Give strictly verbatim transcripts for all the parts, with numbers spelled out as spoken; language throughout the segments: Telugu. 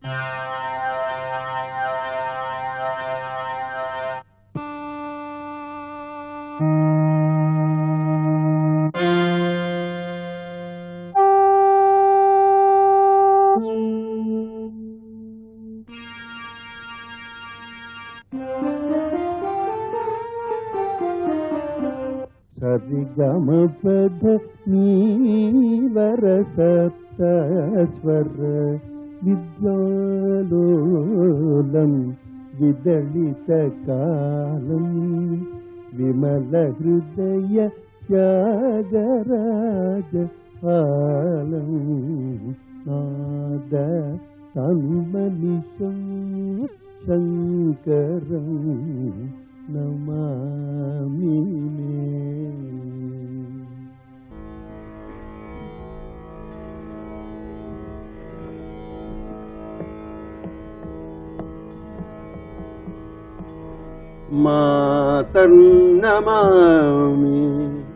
సరిగమపద నీవర సప్తస్వర విద్యాలోలం విదళిత కాలం విమల హృదయ త్యాగరాజ పాలం నాద తన్మనిషం శంకరం నమామి మాతర్నమామి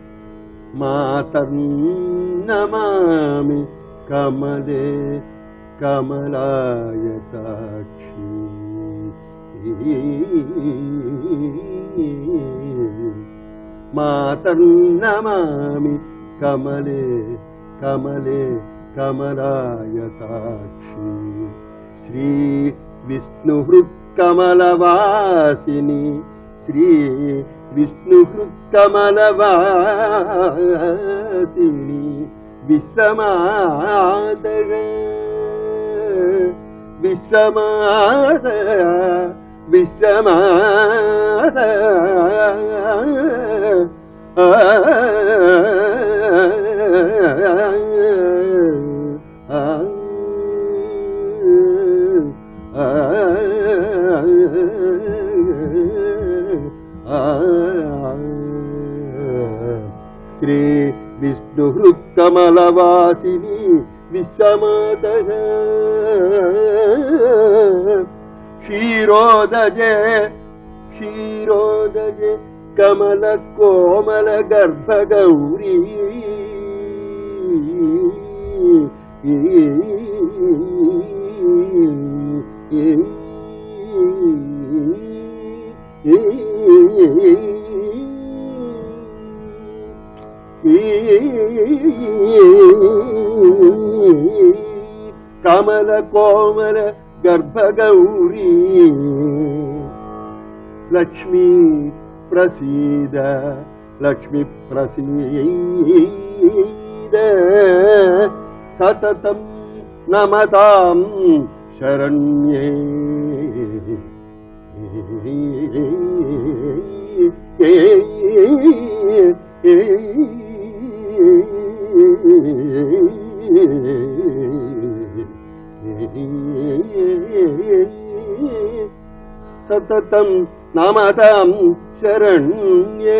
మాతర్నమామి కమలే కమలాయతాక్షి మాతర్నమామి కమలే కమలే కమలాయతాక్షి శ్రీ విష్ణుహృత్కమలవాసిని శ్రీ విష్ణుహృత్కమలవాసిని విశ్వమాతః విశ్వమాతః విశ్వమాతః శ్రీ విష్ణుహృత్కమలవాసిని విశ్వమాతః క్షీరోదజే క్షీరోదజే కమల కోమల గర్భగౌరీ కమల కోమల గర్భగౌరీ లక్ష్మీ ప్రసీద లక్ష్మీ ప్రసీద సతతం నమతాం శరణ్యే సతతం నమతాం శరణ్యే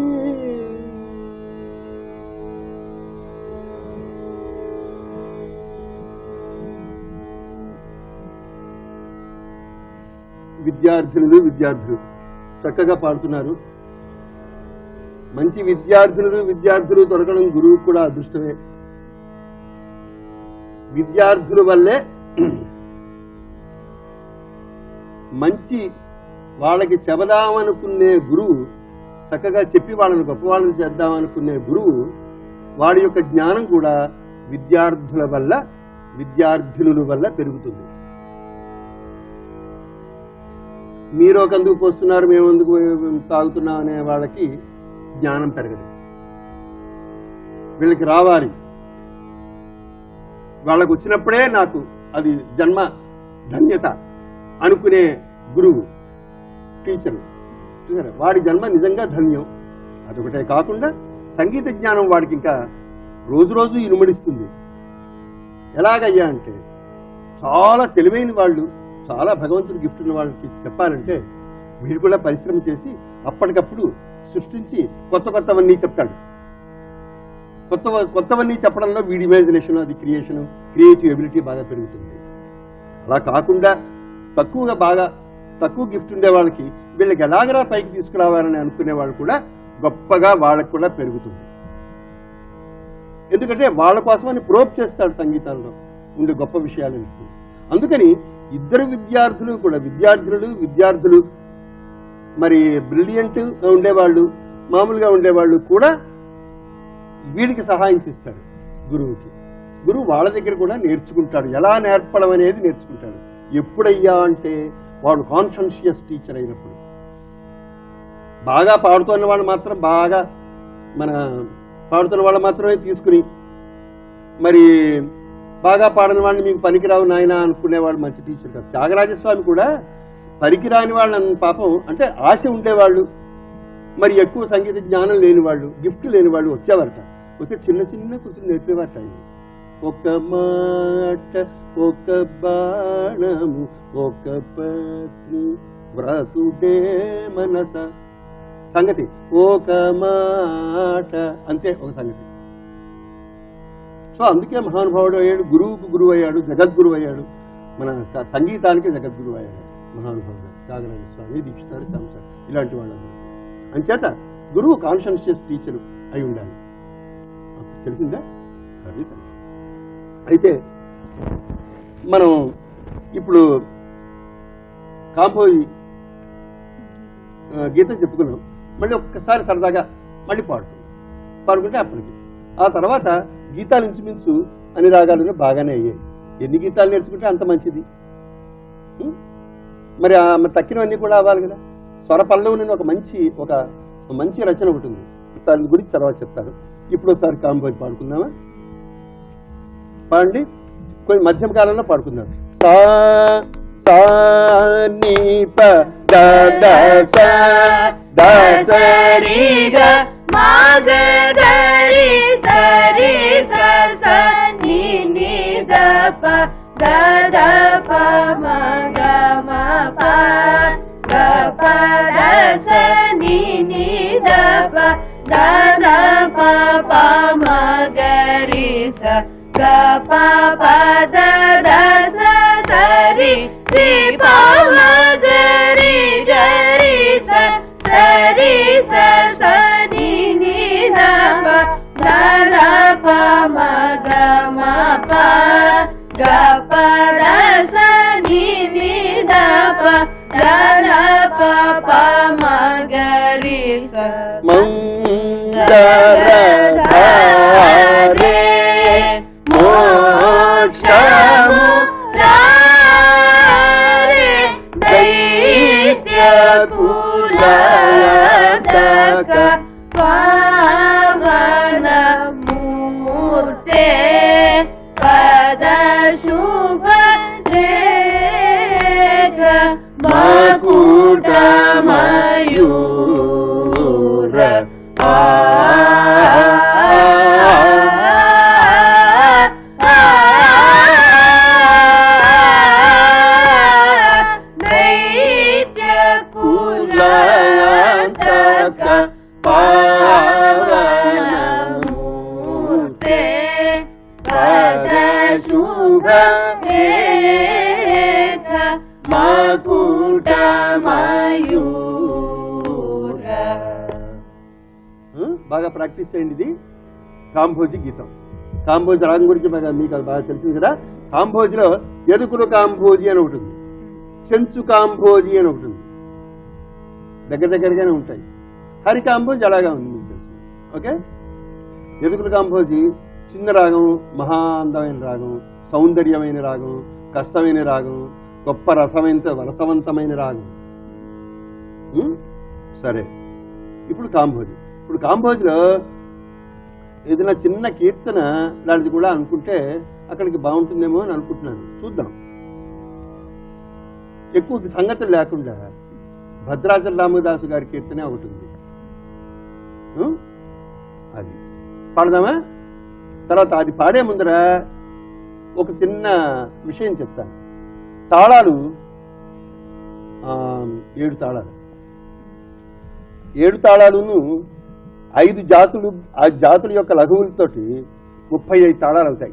విద్యార్థులు విద్యార్థులు చక్కగా పాడుతున్నారు. మంచి విద్యార్థులు విద్యార్థులు దొరకడం గురువు కూడా అదృష్టమే. విద్యార్థుల వల్లే మంచి వాళ్ళకి చెబదామనుకునే గురువు, చక్కగా చెప్పి వాళ్ళని గొప్పవాళ్ళని చేద్దామనుకునే గురువు, వాడి యొక్క జ్ఞానం కూడా విద్యార్థుల వల్ల విద్యార్థినుల వల్ల పెరుగుతుంది. మీరు ఒక అందుకు పోస్తున్నారు, మేము ఎందుకు తాగుతున్నాం అనే వాళ్ళకి జ్ఞానం పెరగదు. వీళ్ళకి రావాలి, వాళ్ళకు వచ్చినప్పుడే నాకు అది జన్మ ధన్యత అనుకునే గురువు టీచరు చూసారా, వాడి జన్మ నిజంగా ధన్యం. అదొకటే కాకుండా సంగీత జ్ఞానం వాడికి ఇంకా రోజు రోజు ఇనుమడిస్తుంది. ఎలాగయ్యా అంటే చాలా తెలివైన వాళ్ళు, చాలా భగవంతుడి గిఫ్ట్ ఉన్న వాళ్ళకి చెప్పాలంటే వీడు కూడా పరిశ్రమ చేసి అప్పటికప్పుడు సృష్టించి కొత్త కొత్తవన్నీ చెప్తాడు. కొత్త కొత్తవన్నీ చెప్పడంలో వీడి ఇమాజినేషన్, అది క్రియేషన్, క్రియేటివ్ ఎబిలిటీ బాగా పెరుగుతుంది. అలా కాకుండా తక్కువగా బాగా తక్కువ గిఫ్ట్ ఉండే వాళ్ళకి వీళ్ళకి ఎలాగరా పైకి తీసుకురావాలని అనుకునే వాళ్ళు కూడా గొప్పగా వాళ్ళకు కూడా పెరుగుతుంది. ఎందుకంటే వాళ్ళ కోసమని ప్రోబ్ చేస్తాడు సంగీతంలో ఉండే గొప్ప విషయాలని. అందుకని ఇద్దరు విద్యార్థులు కూడా విద్యార్థులు విద్యార్థులు మరి బ్రిలియంట్ ఉండేవాళ్ళు మామూలుగా ఉండేవాళ్ళు కూడా వీడికి సహాయం చేస్తారు గురువుకి. గురువు వాళ్ళ దగ్గర కూడా నేర్చుకుంటాడు, ఎలా నేర్పడం అనేది నేర్చుకుంటాడు. ఎప్పుడయ్యా అంటే వాడు కాన్షియస్ టీచర్ అయినప్పుడు. బాగా పాడుతున్న వాళ్ళు మాత్రం బాగా మన పాడుతున్న వాళ్ళు మాత్రమే తీసుకుని మరి బాగా పాడని వాళ్ళని మీకు పనికిరావు నాయన అనుకునేవాళ్ళు మంచి టీచర్ కాదు. త్యాగరాజస్వామి కూడా పనికిరాని వాళ్ళని పాపం అంటే ఆశ ఉండేవాళ్ళు, మరి ఎక్కువ సంగీత జ్ఞానం లేని వాళ్ళు, గిఫ్ట్ లేని వాళ్ళు వచ్చేవారట. వస్తే చిన్న చిన్న కూర్చొని నేర్పేవారట. ఒక మాట ఒక బాణము ఒక పత్ని వ్రతుడే మనస సంగతి, ఒక మాట అంతే ఒక సంగతి. సో అందుకే మహానుభావుడు అయ్యాడు, గురువుకు గురువు అయ్యాడు, జగద్గురువు అయ్యాడు, మన సంగీతానికి జగద్గురువు అయ్యాడు మహానుభావుడు త్యాగరాజస్వామి, దీక్షితారు, సంసార్ ఇలాంటి వాళ్ళందరూ. అంచేత గురువు కాన్షియస్ టీచరు అయి ఉండాలి. తెలిసిందా? అది అయితే మనం ఇప్పుడు కాంపోజి గీతం చెప్పుకున్నాం. మళ్ళీ ఒక్కసారి సరదాగా మళ్ళీ పాడుతున్నాం. పాడుకుంటే అప్పటికి ఆ తర్వాత గీతాలు ఇంచుమించు అన్ని రాగాలను బాగానే అయ్యాయి. ఎన్ని గీతాలు నేర్చుకుంటే అంత మంచిది. మరి తక్కినవన్నీ కూడా అవ్వాలి కదా. స్వర పల్లవుని ఒక మంచి ఒక మంచి రచన ఒకటి ఉంది, దాని గురించి తర్వాత చెప్తారు. ఇప్పుడు ఒకసారి కాంపోజి పాడుకుందామా? పాడండి. కొన్ని మధ్యమ కాలంలో పాడుకుందాం. సా సా ని ప ద ద స ద స రి గ మా గ ద రి స రి స స ని ని ద ప ద ద ప మ గ మ ప గ ప ద స ని ని ద ప ద ద ప ప మ గ రి స గ ప ప ద ద స స రి రి ప మ గ రి గ రి స స రి స స ని ని ద ప ద ద ప మ గ మ ప గ ప ద స ని ని ద ప ద ద ప ప మ గ రి స మంగళధారే మోక్షము రారే దైత్య కులతక పావన మూర్తే పద శుభ రేఖ మకుట మయూర ఆ దైత్య కులతక పావన మూర్తే పద శుభ రేఖ మకుట మయూర. బాగా ప్రాక్టీస్ చేయండి. ఇది కాంభోజి గీతం. కాంభోజి రాగం గురించి బాగా మీకు బాగా తెలిసింది కదా. కాంభోజిలో ఎదుకుల కాంభోజి అని ఒకటి ఉంది, చెంచు కాంభోజి అని ఒకటి ఉంది, దగ్గర దగ్గరగానే ఉంటాయి. హరి కాంభోజి అలాగా ఉంది మీకు తెలుసు. ఓకే, ఎదుకుల కాంభోజి చిన్న రాగం, మహా అందమైన రాగం, సౌందర్యమైన రాగం, కష్టమైన రాగం, గొప్ప రసమైన రసవంతమైన రాగం. సరే, ఇప్పుడు కాంభోజి. ఇప్పుడు కాంభోజిలో ఏదైనా చిన్న కీర్తన లాంటిది కూడా అనుకుంటే అక్కడికి బాగుంటుందేమో అని అనుకుంటున్నాను. చూద్దాం. ఎక్కువ సంగతులు లేకుండా భద్రాచల రామదాసు గారి కీర్తనే ఒకటి ఉంది, అది పాడదామా? తర్వాత అది పాడే ముందర ఒక చిన్న విషయం చెప్తాను. తాళాలు ఏడు తాళాలు ఏడు తాళాలును ఐదు జాతులు, ఆ జాతుల యొక్క లఘువులతోటి ముప్పై ఐదు తాళాలు అవుతాయి.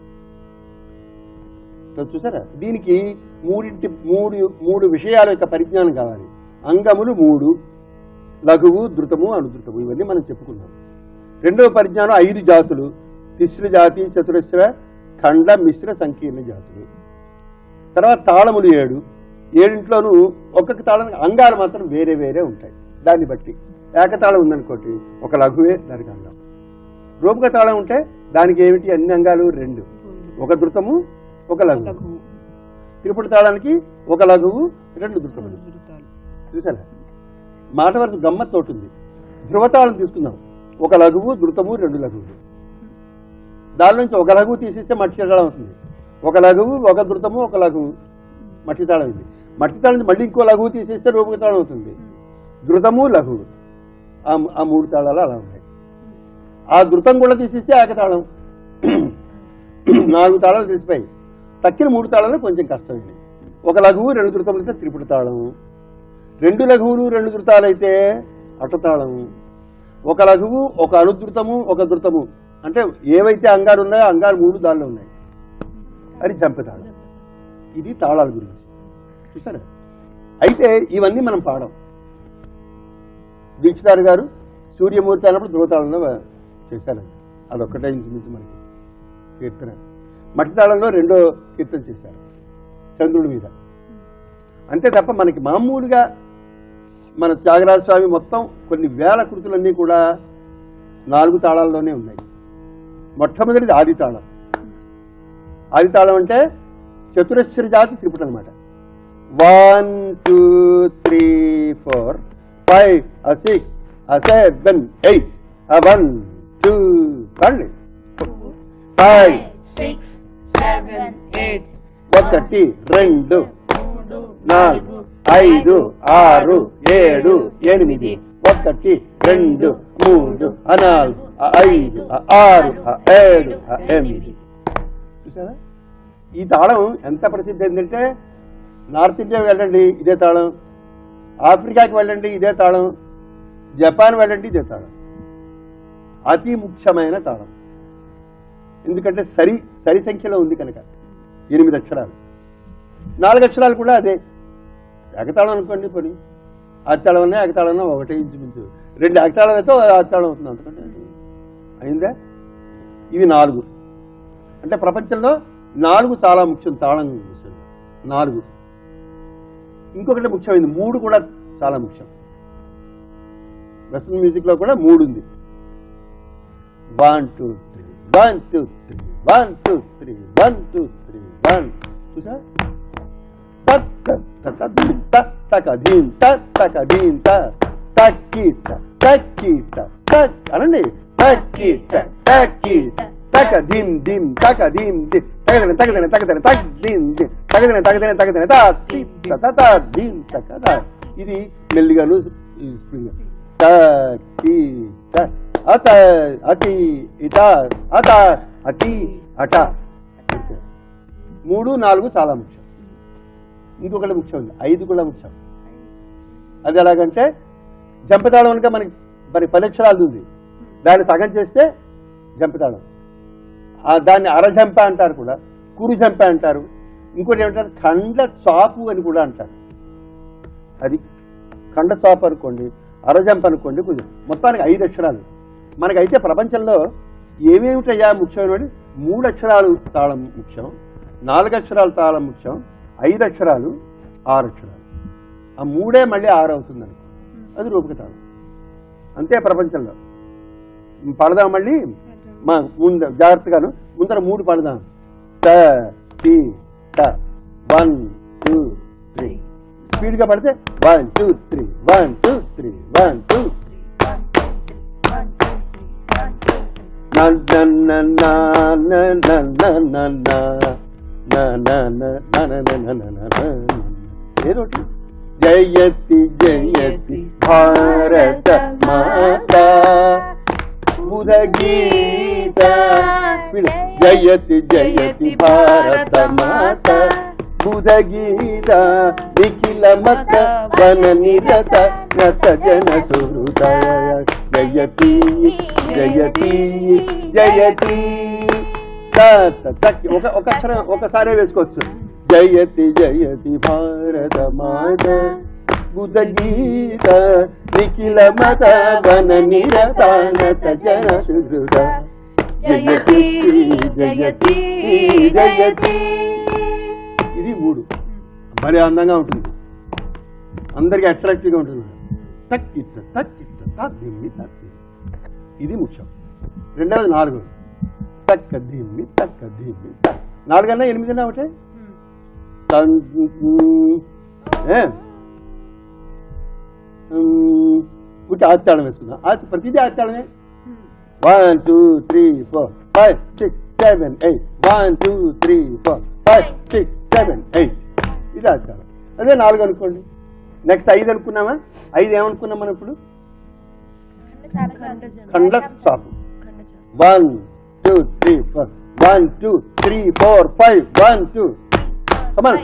చూసారా? దీనికి మూడింటి మూడు మూడు విషయాల యొక్క పరిజ్ఞానం కావాలి. అంగములు మూడు, లఘువు, ధృతము, అనుధృతము, ఇవన్నీ మనం చెప్పుకున్నాం. రెండవ పరిజ్ఞానం ఐదు జాతులు, తిస్ర జాతి, చతురస్ర, ఖండ, మిశ్ర, సంకీర్ణ జాతులు. తర్వాత తాళములు ఏడు, ఏడింట్లోనూ ఒక్కొక్క తాళం అంగాలు మాత్రం వేరే వేరే ఉంటాయి. దాన్ని బట్టి ఏకతాళం ఉందనుకోటి ఒక లఘువే దానికి అంగం. రూపక తాళం ఉంటే దానికి ఏమిటి అన్ని అంగాలు రెండు, ఒక ధృతము ఒక లఘువు. త్రిపుటి తాళానికి ఒక లఘువు రెండు ధృతములు. చూసారా మాట వరుస గమ్మత్తోటి ఉంది. ధ్రువతాళం తీసుకుందాం, ఒక లఘువు ధృతము రెండు లఘువులు. దాని నుంచి ఒక లఘువు తీసిస్తే మట్టి తాళం అవుతుంది. ఒక లఘువు ఒక ధృతము ఒక లఘువు మట్టి తాళం ఇది. మట్టి తాళం నుంచి మళ్ళీ ఇంకో లఘువు తీసిస్తే రూపక తాళం అవుతుంది. ధృతము లఘువు ఆ మూడు తాళాలు అలా ఉన్నాయి. ఆ ధృతం కూడా తీసిస్తే ఏకతాళం. నాలుగు తాళాలు తీసిపోయి తక్కిన మూడు తాళాలు కొంచెం కష్టమైనవి. ఒక లఘువు రెండు ధృతములు అయితే త్రిపుటి తాళం, రెండు లఘువులు రెండు ధృతాలు అయితే అట్టతాళం, ఒక లఘువు ఒక అనుధృతము ఒక ధృతము అంటే ఏవైతే అంగాలు ఉన్నాయో అంగాలు మూడు దానిలో ఉన్నాయి, అది జంపతాళం. ఇది తాళాల గురించి చూసారా. అయితే ఇవన్నీ మనం పాడం. దీక్షితారు గారు సూర్యమూర్తి అన్నప్పుడు ధ్రువతాళంలో చేశారండి, అదొక్కటే ఇంచుమించు మనకి కీర్తన. మట్టి తాళంలో రెండో కీర్తన చేశారు చంద్రుడి మీద. అంతే తప్ప మనకి మామూలుగా మన త్యాగరాజ స్వామి మొత్తం కొన్ని వేల కృతులన్నీ కూడా నాలుగు తాళాల్లోనే ఉన్నాయి. మొట్టమొదటిది ఆది తాళం. ఆది తాళం అంటే చతురస్ర జాతి త్రిపుటి అనమాట. One two three four five six seven eight one two five six seven eight ఒకటి రెండు నాలుగు ఐదు ఆరు ఏడు ఎనిమిది ఒకటి రెండు మూడు నాలుగు ఐదు ఆరు ఏడు ఎనిమిది. చూసారా ఈ తాళం ఎంత ప్రసిద్ధి ఏంటంటే నార్త్ ఇండియాకి వెళ్ళండి ఇదే తాళం, ఆఫ్రికాకి వెళ్ళండి ఇదే తాళం, జపాన్ వెళ్ళండి ఇదే తాళం. అతి ముఖ్యమైన తాళం. ఎందుకంటే సరి సరి సంఖ్యలో ఉంది కనుక. ఎనిమిది అక్షరాలు, నాలుగు అక్షరాలు కూడా అదే. ఏకతాళం అనుకోండి పోనీ, ఆదితాళం అన్నా ఏకతాళం అన్నా ఒకటే ఇంచుమించు. రెండు ఏకతాళం అయితే ఆదితాళం అవుతుంది అంతకంటే అయిందా. ఇవి నాలుగు అంటే ప్రపంచంలో నాలుగు చాలా ముఖ్యం తాళం విషయంలో. నాలుగు ఇంకొకటి ముఖ్యమైనది మూడు కూడా చాలా ముఖ్యం. వెస్టర్న్ మ్యూజిక్ లో కూడా మూడు ఉంది. One two three one two three one two three one two three one. చూసా అనండి. తక ధీమ్ ధీమ్ తక ధీమ్ ధీమ్ తగదన తగదన తగదన తగ ధీమ్ ధీమ్ తగదన తగదన తగదన తా తి తత ధీమ్ తక తా. ఇది మెల్లిగాను స్ప్రింగ్. త తి త అత అతి ఇత అత అతి అట. మూడు నాలుగు చాలా ముఖ్యం. ఇంకొకటి ముఖ్యం ఉంది, ఐదు కూడా ముఖ్యం. అది ఎలాగంటే జంపతాళం కనుక మనకి మరి పది అక్షరాలు ఉంది, దాన్ని సగం చేస్తే జంపతాళం. దాన్ని అరజంప అంటారు కూడా, కురు జంప అంటారు. ఇంకోటి ఏమంటారు ఖండ చాపు అని కూడా అంటారు. అది ఖండ చాపు అనుకోండి, అరజంప అనుకోండి. కొంచెం మొత్తానికి ఐదు అక్షరాలు. మనకైతే ప్రపంచంలో ఏమేమిటయ్యా ముఖ్యమైన మూడు అక్షరాలు తాళం ముఖ్యం, నాలుగు అక్షరాలు తాళం ముఖ్యం, ఐదు అక్షరాలు ఆరు అక్షరాలు. ఆ మూడే మళ్ళీ ఆరు అవుతుంది అనుకో, అది రూపక తాళం. అంతే ప్రపంచంలో. పడదాం మళ్ళీ మా ముందు జాగ్రత్తగాను. ముందర మూడు పడదాం. ట టి ట వన్ టూ త్రీ. స్పీడ్గా పడితే one two three one two three one two ఏదోటి. జయతి జయతి భారత మాతా బుధగీత. జయతి జయతి భారత మాత బుధగీత నిఖిల మత వన నిరత నత జన సుహృదయ. జయతి జయతి జయతి. ఒక ఒక అక్షరం ఒకసారి వేసుకోవచ్చు. జయతి జయతి భారత మాత బుధగీత నిఖిల మత వన నిరత నత జన సుహృద. జయతి జయతి జయతి. ఇది మూడు. భలే అందంగా ఉంటుంది, అందరికీ అట్రాక్టివ్గా ఉంటుంది. తక్ ఇట్ట తక్ ఇట్ట తక్ దిమ్మి తక్ దిమ్మి. ఇది ముఖ్యం. రెండవది నాలుగు, తక్క దిమ్మి తక్క దిమ్మి తక్. నాలుగన్నా ఎనిమిదన్నా ఒకటే. పుట్టి ఆత్తాళం వేసుకుందాం. ఆతి ప్రతిదీ ఆత్తాళమే. One two three four five six seven eight. One two three four five six seven eight. ఇది ఆత్తాళం. అదే నాలుగు అనుకోండి. నెక్స్ట్ ఐదు అనుకున్నామా? ఐదు ఏమనుకున్నాం మనం ఇప్పుడు? ఖండ చాపు. One two three four one two three four five one two. Come on.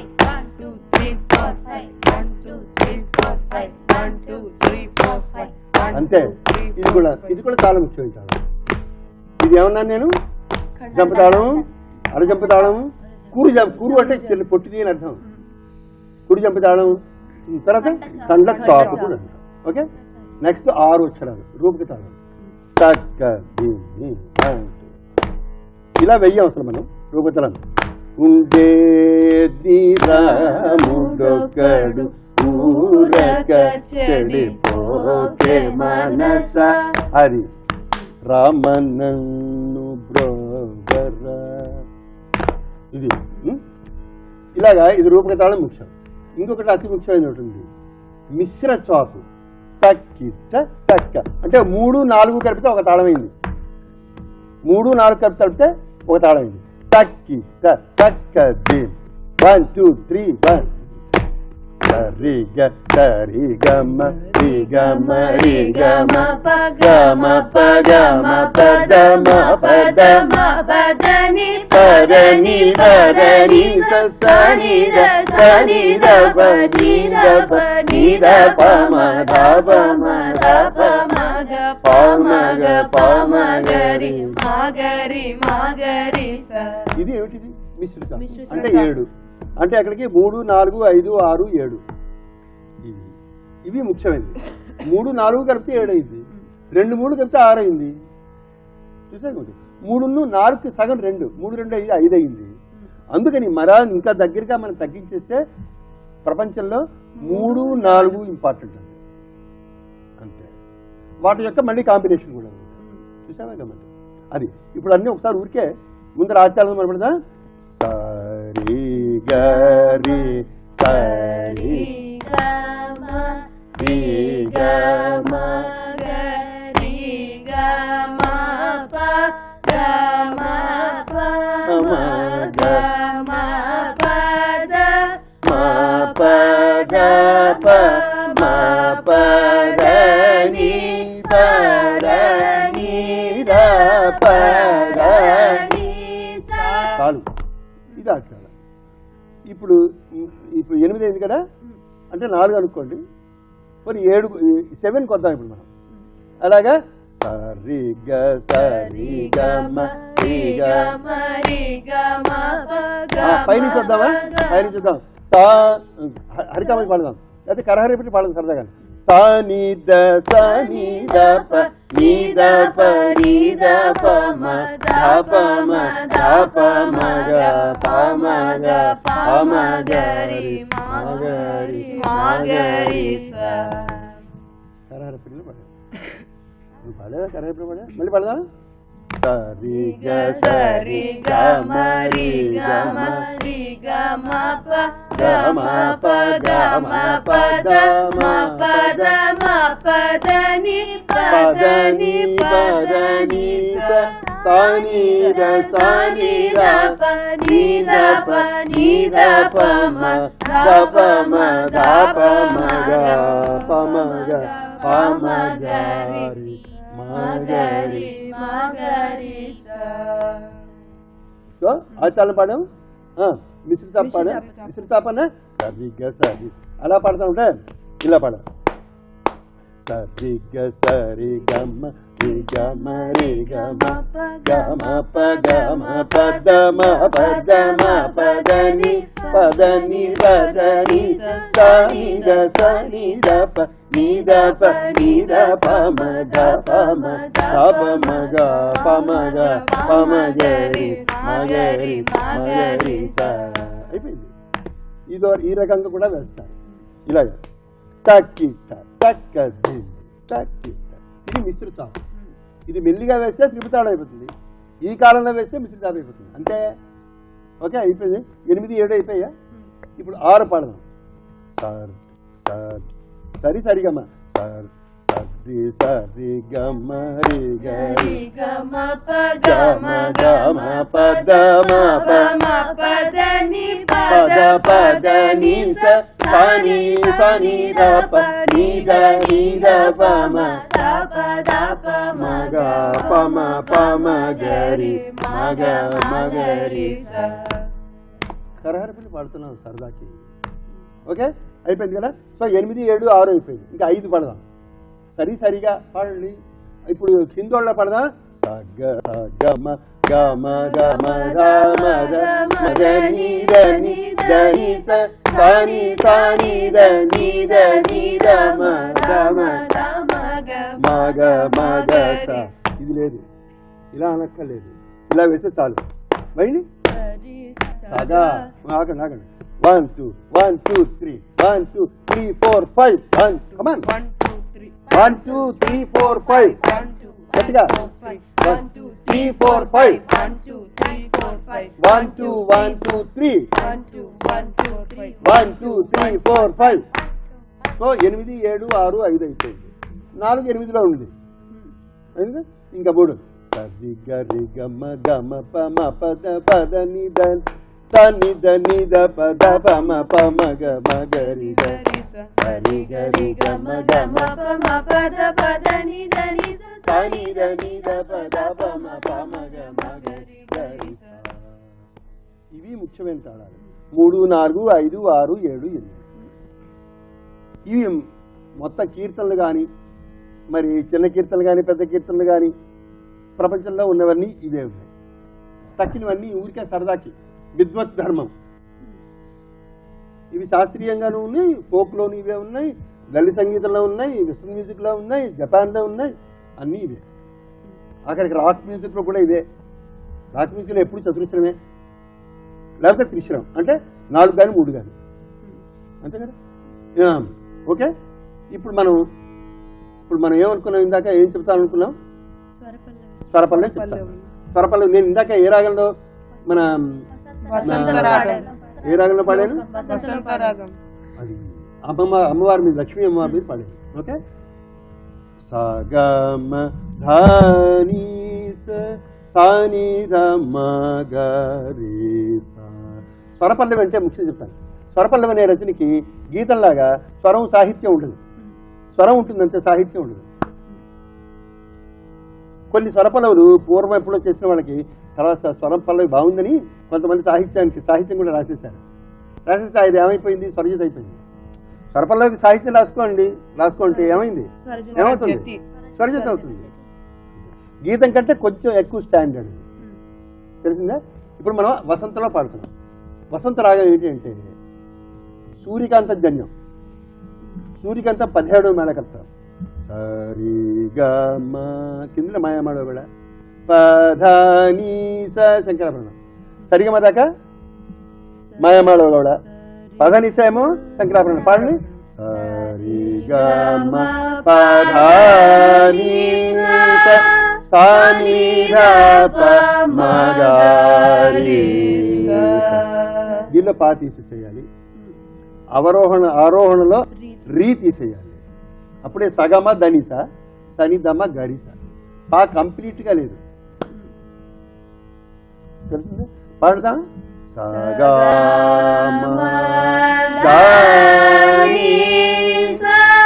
అంతే. ఇది కూడా ఇది కూడా చాలా ముఖ్యం. చాలా ఇది ఏమన్నా నేను జంపతాళం, అరజంపతాళం, కూరు కూరు అంటే చెల్లి పొట్టిది అని అర్థం. కుడి జంపతాళం, తర్వాత కండ్ల చాపు కూడా అంటాం. ఓకే. నెక్స్ట్ ఆరు అక్షరాలు రూపక తాళం. తక్క దీన్ని ఇలా వెయ్యం అసలు మనం రూపతలం. ఉండేది రాముడొకడు ఊరక చెడిపోతే మనస హరి రామనన్ను బ్రోగరా. ఇది ఇలాగా ఇది రూపక తాళం ముఖ్యం. ఇంకొకటి అతి ముఖ్యమైన ఉంటుంది మిశ్ర చాపు. తక్కిట తక్క అంటే మూడు నాలుగు కలిపితే ఒక తాళమైంది. మూడు నాలుగు కలిపి కలిపితే ఒక తాళమైంది. తక్కిట తక్క దీన్. One two three one. రి గ రి గమ రి గమ రి గమ గమ ప గమ పద మ పద మ పదని పదని పదని స స ని ద స ని ద ప ని ద ప ని ద ప మ ద ప మ ద ప మ గ ప మ గ ప మ గ రి మ గ రి మ గ రి స. ఇది ఏమిటిది? మిశ్రిత అంటే ఏడు. అంటే అక్కడికి మూడు నాలుగు ఐదు ఆరు ఏడు. ఇవి ముఖ్యమైనది. మూడు నాలుగు కలిపితే ఏడు అయింది. రెండు మూడు కలిపితే ఆరు అయింది. చూసాను. మూడును నాలుగు సగం రెండు, మూడు రెండు ఐదు ఐదు అయింది. అందుకని మరా ఇంకా దగ్గరగా మనం తగ్గించేస్తే ప్రపంచంలో మూడు నాలుగు ఇంపార్టెంట్ అంతే. అంతే. వాటి యొక్క మళ్ళీ కాంబినేషన్ కూడా ఉంది. చూసావా గమని అది. ఇప్పుడు అన్నీ ఒకసారి ఊరికే ముందర ఆచారం మనపడదా. సరి గరి సరి రి గ మ గ రి గ మ ప గ మ ప మ గ మ ప ద మ ప గ ప మ ప ద ని ప ద ని ద ప ద ని స. చాలు. ఇది అక్షరం. ఇప్పుడు ఇప్పుడు ఎనిమిది అయింది కదా, అంటే నాలుగు అనుకోండి. మరి ఏడు సెవెన్ కొద్దాం ఇప్పుడు మనం. అలాగా సరి గ సరి గ మ రి గ మ రి గ మ ప గ. పైనుంచి వద్దామా? పైనుంచి వద్దాం. సా హరికామని పాడదాం, లేకపోతే కరహరి పెట్టి పాడదాం సరదాగా. సా ని ద స ని ద ప ని ద ప ని ద ప మ ద ప మ ద ప మ గ ప మ గ ప మ గ రి మ గ రి మ గ రి స. కరహరి పెట్టి పాడాం. నువ్వు పాడేదా కరహరి పెట్టి పాడా? మళ్ళీ పాడదా. సరి గ సరి గ మ రి గ మ రి గ మ ప గ మ ప గ మ ప ద మ ప ద మ ప ద ని ప ద ని ప ద ని స. సా ని ద సా ని ద ప ని ద ప ని ద ప మ ద ప మ ద ప మ గ ప మ గ ప మ గ రి మ గ రి మ గ రి స. సో ఆచారం పాడాం. మిశ్ర చాప పాడా. మిశ్ర చాపన సరి గ సరి అలా పాడుతూ ఉంటే ఇలా పాడ. సరి గ సరి గ మ రి గ మ రి గ మ గ మ ప గ మ ప ద మ ప ద మ ప ద ని ప ద ని ప ద ని స. సా ని ద స ని ద ప ని ద ప ని ద ప మ గ ప మ ద ప మ గ ప మ గ ప మ గ రి మ గ రి మ గ రి స. అయిపోయింది. ఇదో ఈ రకంగా కూడా వేస్తారు. ఇలాగ తక్కిట తక్క తక్కిట. ఇది మిశ్ర చాపు. ఇది మెల్లిగా వేస్తే త్రిపుతాళం అయిపోతుంది, ఈ కాలంలో వేస్తే మిశ్ర చాపు అయిపోతుంది. అంతే. ఓకే, అయిపోయింది. ఎనిమిది ఏడు అయిపోయా. ఇప్పుడు ఆరు పాడదాం. సార్ సార్ సరి సరిగమ్మ సార్ సరి సరి గమ రి గరి గమ ప గమ గమ పద మ పమ పద ని పద పద ని స సని సని ద ప ని ద ని ద ప మ ద ప ద ప మ గ ప మ ప మ గరి మ గ మ గరి స. కరహరపల్లి పాడుతున్నాం సరదాకి. ఓకే, అయిపోయింది కదా. సో ఎనిమిది ఏడు ఆరు అయిపోయింది. ఇంకా ఐదు పడదాం. సరి సరిగా పాడండి. ఇప్పుడు హిందోళ్ళ పడదాం. సగ గమ గమ గమ గమ దని దని దని సని సని దని దని గమ గమ మగ మగ స. ఇది లేదు, ఇలా అనక్కర్లేదు, ఇలా వేస్తే చాలు. మైండి సగా ఆగండి ఆగండి. One two one two three one two three four five one come on one two three four five గట్టిగా one two three four five one two one two three one two three four five. So ఎనిమిది ఏడు ఆరు ఐదు అయిపోయింది. నాలుగు ఎనిమిదిలో ఉంది. ఇంకా మూడు సరి గరి గమ గమ ప మ పద పద ని ద సని ద ని ద పద ప మ ప మ గ మ గరి ద సరి గరి గమ గమ ప మ పద పద ని ద ని సని ద ని ద పద ప మ ప మ గ మ గరి గరి స. ఇవి ముఖ్యమైన తాళాలు. మూడు నాలుగు ఐదు ఆరు ఏడు ఎనిమిది. ఇవి మొత్తం కీర్తనలు కానీ, మరి చిన్న కీర్తనలు కానీ పెద్ద కీర్తనలు కానీ ప్రపంచంలో ఉన్నవన్నీ ఇవే ఉన్నాయి. తక్కినవన్నీ ఊరికే సరదాకి విద్వత్ ధర్మం. ఇవి శాస్త్రీయంగానూ ఉన్నాయి, ఫోక్లోని ఇవే ఉన్నాయి, లలిత సంగీతంలో ఉన్నాయి, వెస్టర్న్ మ్యూజిక్లో ఉన్నాయి, జపాన్లో ఉన్నాయి, అన్నీ ఇవే. అక్కడికి రాక్ మ్యూజిక్లో కూడా ఇవే. రాక్ మ్యూజిక్లో ఎప్పుడు చతురస్రమే, లేకపోతే త్రిశ్రం, అంటే నాలుగు కానీ మూడు కానీ, అంతే కదా. ఓకే, ఇప్పుడు మనం ఇప్పుడు మనం ఏమనుకున్నాం, ఇందాక ఏం చెప్తామనుకున్నాం? స్వరపల్లవి చెప్తాను. స్వరపల్లవి నేను ఇందాక ఏ రాగంలో, మన ఏ రాగంలో పాడాను? అది అమ్మమ్మ అమ్మవారి మీద, లక్ష్మీ అమ్మవారి మీద పాడాను. ఓకే, సగమ ధాని సాని రమ గరి. స్వరపల్లవి అంటే ముఖ్యం చెప్తాను. స్వరపల్లవి అనే రచనకి గీతంలాగా స్వరం సాహిత్యం ఉండదు. స్వరం ఉంటుందంటే సాహిత్యం ఉండదు. కొన్ని స్వరపల్లవులు పూర్వం ఎప్పుడో చేసిన వాళ్ళకి తర్వాత స్వరం పల్లవి బాగుందని కొంతమంది సాహిత్యానికి సాహిత్యం కూడా రాసేశారు. రాసేస్తే అది ఏమైపోయింది? స్వరజిత అయిపోయింది. స్వరపల్లవికి సాహిత్యం రాసుకోండి, రాసుకోండి ఏమైంది? ఏమవుతుంది? స్వరజిత అవుతుంది. గీతం కంటే కొంచెం ఎక్కువ స్టాండర్డ్, తెలిసిందా? ఇప్పుడు మనం వసంతలో పాడుతున్నాం. వసంత రాగం ఏంటి అంటే సూర్యకాంత జన్యం. సూర్యకాంత పదిహేడు మేళకర్త. సరిగమ కింద మాయమాడో కూడా పధాని స శంకరాభరణం. సరిగమ దాకా మాయమాడో కూడా పధనిస ఏమో శంకరాభరణం. పాడండి. సరిగమ పధాని సాని ర ప మ గ రి. దీనిలో పా తీసేసేయాలి. అవరోహణ ఆరోహణలో రీ తీసేయాలి. అప్పుడే సగమ ధనిస సని దమ గరిస. పా కంప్లీట్ గా లేదు, తెలిసిందే. పాడదాం. సగమ ధనిస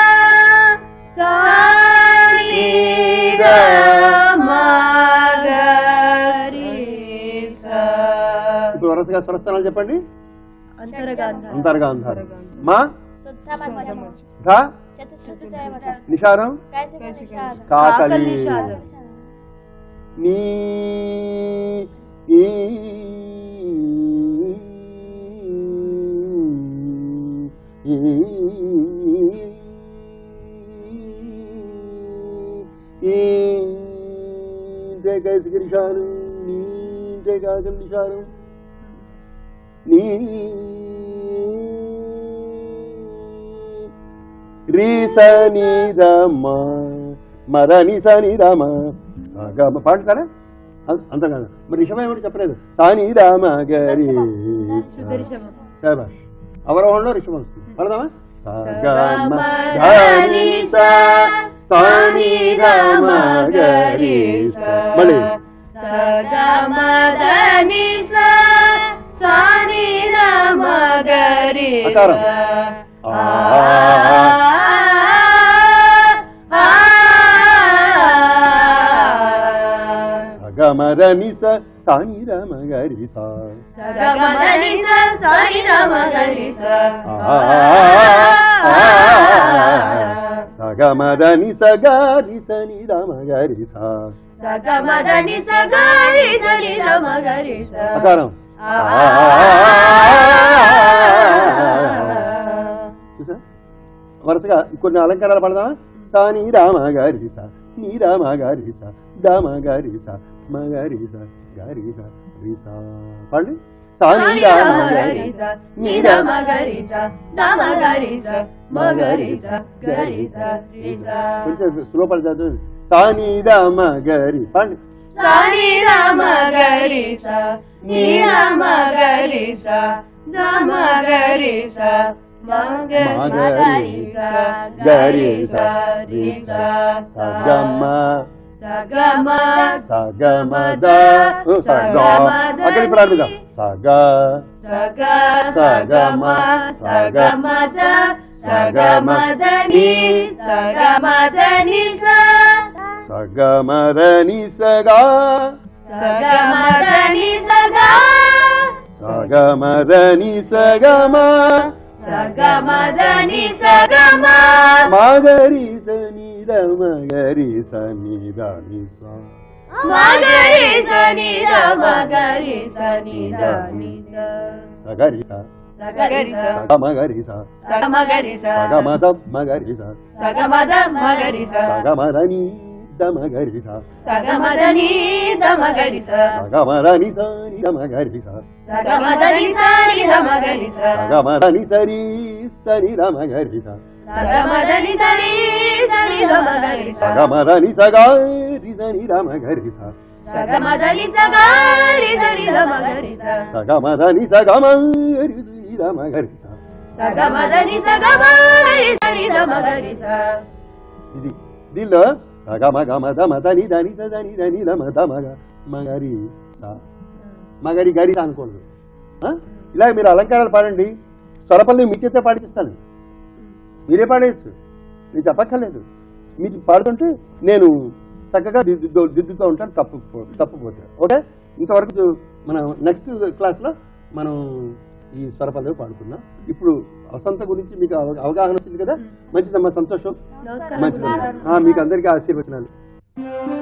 సని దమ గరిస. ఇప్పుడు వరుసగా స్వరస్థానాలు చెప్పండి. అంతర్గాంధారం. మా ధ నిషాదం కాకలి. నీ నిషారం నీ నిషారం నీ రీ సని రమ మదని సని రమ సగమ పాడుతారా అంత కాదు మరి రిషభం ఏమిటి చెప్పలేదు సాని రామ గరి శాబాష్ అవరోహంలో రిషభం వస్తుంది పడదామా సగమ ధని సాని రామ గరి మళ్ళీ సగమ ధని సాని రామ గరి అకారం సగమదని సాని రామ గరి సా సగమదని సాని రామ గరి సగమదని సగరి సని రామ గరి సా సగమదని సగరి సని రామ గరి అకారం చూసా వరుసగా కొన్ని అలంకారాలు పడదామా సాని రామ గరి సా నీ రామ గరి సా దామ గరి సా మగరి సా గరి సా రి సా పాడండి సాని రామ గరి సా నీ రామ గరి సా దామ గరి సా మగరి సా గరి సా రి సా కొంచెం స్లో పడతాడు సాని రామ గరి పాడండి సాని రామ గరి సా నీ రామ గరి సా దామ గరి సా మగరి సా గరి సా రి సా సగమ సగమ సగమ ద సగ అక్కడి ప్రారంభిగా సగ సగ సగమ సగమ ద సగమ దని సగమ దని సా సగమ దని సగా సగమ దని సగా సగమ దని సగమ సగమ దని సగమ మగరి సని రమ గరి సని దని సా మగరి సని రమ గరి సని దని సా సగరి సా సగరి సా సగమ గరి సా సగమ గరి సా సగమ ద మగరి సా సగమ ద మగరి సా సగమ దని ద మగరి సా సగమ దని ద మగరి సా సగమ దని సని ద మగరి సా సగమ దని సని ద మగరి సా సగమ దని సరి సని ద మగరి సా సగమ దని సరి సని ద మగరి సా సగమ దని సగారి సని ద మగరి సా సగమ దని సగారి సని ద మగరి సా సగమ దని సగమ రి సని ద మగరి సా సగమ దని సగమ రి సని ద మగరి సా ఇది దీనిలో సగమ గమ దమ దని దని స దని దని దమ దమ గ మగరి సా మగరి గరి సా అనుకోండి ఇలా మీరు అలంకారాలు పాడండి స్వరపల్లి మీ చేతే పాడిస్తాను మీరే పాడేయచ్చు నేను చెప్పక్కర్లేదు మీరు పాడుతుంటే నేను చక్కగా దిద్దుతో దిద్దుతూ ఉంటాను తప్పు తప్పుపోతే ఓకే ఇంతవరకు మనం నెక్స్ట్ క్లాస్లో మనం ఈ స్వరపల్లి పాడుకున్నాం ఇప్పుడు వసంత గురించి మీకు అవగాహన వచ్చింది కదా మంచిదమ్మా సంతోషం మంచిదమ్మా మీకు అందరికీ ఆశీర్వచనాలు